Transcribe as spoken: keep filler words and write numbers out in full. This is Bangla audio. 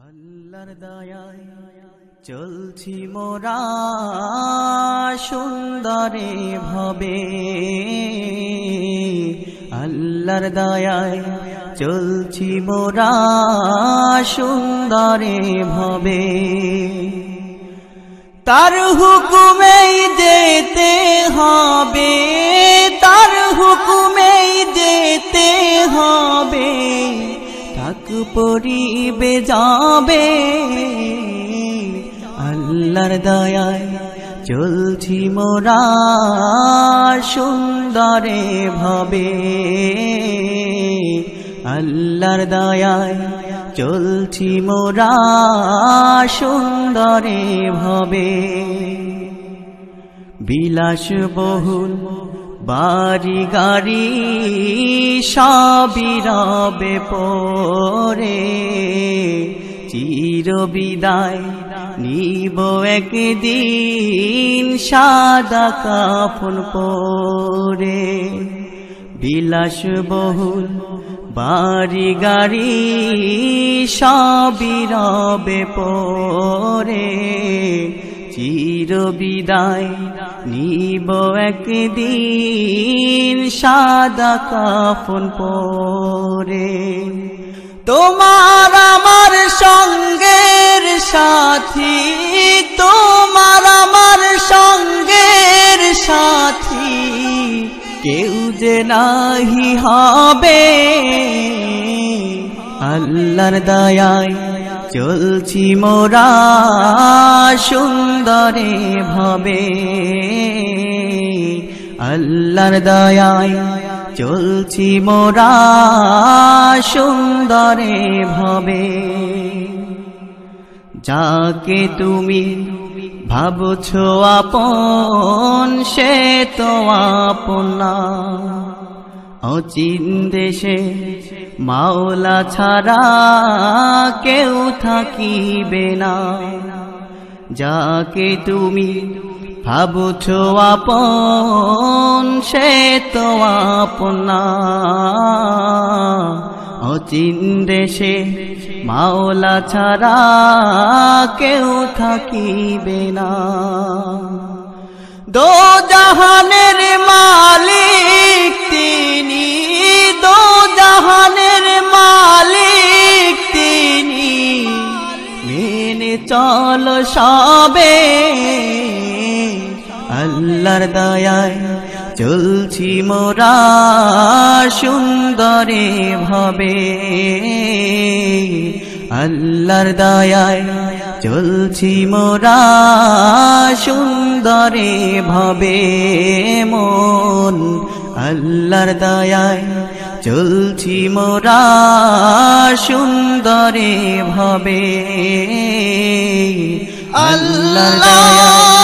আল্লাহর দয়ায় চলছি মোরা সুন্দরে ভবে, আল্লাহর দয়ায় চলছি মোরা সুন্দরে ভবে। তার হুকুমেই যেতে হবে, তার হুকুমেই যেতে হবে, তাক পরিবে যাবে। আল্লাহর দয়ায় চলছি মোরা সুন্দরে ভবে, আল্লাহর দয়ায় চলছি মোরা সুন্দরে ভবে। বিলাস বহুল বাড়ি গাড়ি সবই রবে পরে, চির বিদায় নিব একদিন সাদা কাফন পরে। বিলাস বহুল বাড়ি গাড়ি সবই রবে পরে, চির বিদায় নিব একদিন সাদা কাফন পরে। তোমার আমার সঙ্গের সাথী, তোমার আমার সঙ্গের সাথী, কেউ যে নাহি হবে। আল্লাহর দয়ায় চলছি মোরা সুন্দরে ভবে, আল্লাহর দয়ায় চলছি মোরা সুন্দরে ভবে। যাকে তুমি ভাবছো আপন সে তো আপন না, অচিন দেশে মাওলা ছাড়া কেউ থাকিবে না। যাকে তুমি ভাবছো আপন সে তো আপন না, অচিন দেশে মাওলা ছাড়া কেউ থাকিবে না। দো জাহানের মালিক তিনি, দো জাহানের মালিক তিনি, মেনে চল সবে। আল্লাহর দয়ায় চলছি মোরা সুন্দরে ভবে, আল্লাহর দয়ায় চলছি মোরা সুন্দরে ভবে। মন আল্লাহর দয়ায় চলছি মোরা সুন্দরে ভবে, আল্লাহর দয়ায়